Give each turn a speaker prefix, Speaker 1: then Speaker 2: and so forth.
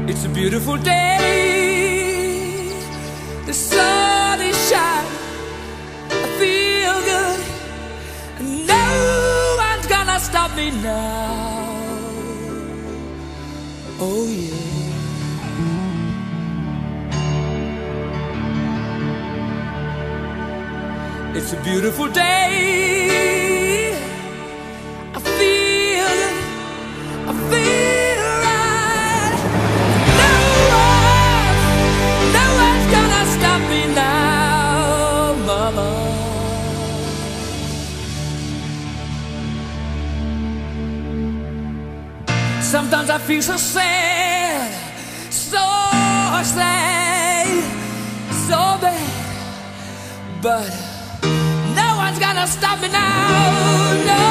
Speaker 1: It's a beautiful day. The sun is shining. I feel good. No one's gonna stop me now. Oh yeah. It's a beautiful day. I feel right. No one's gonna stop me now, mama. Sometimes I feel so sad, so sad, so bad, but no one's gonna stop me now, no.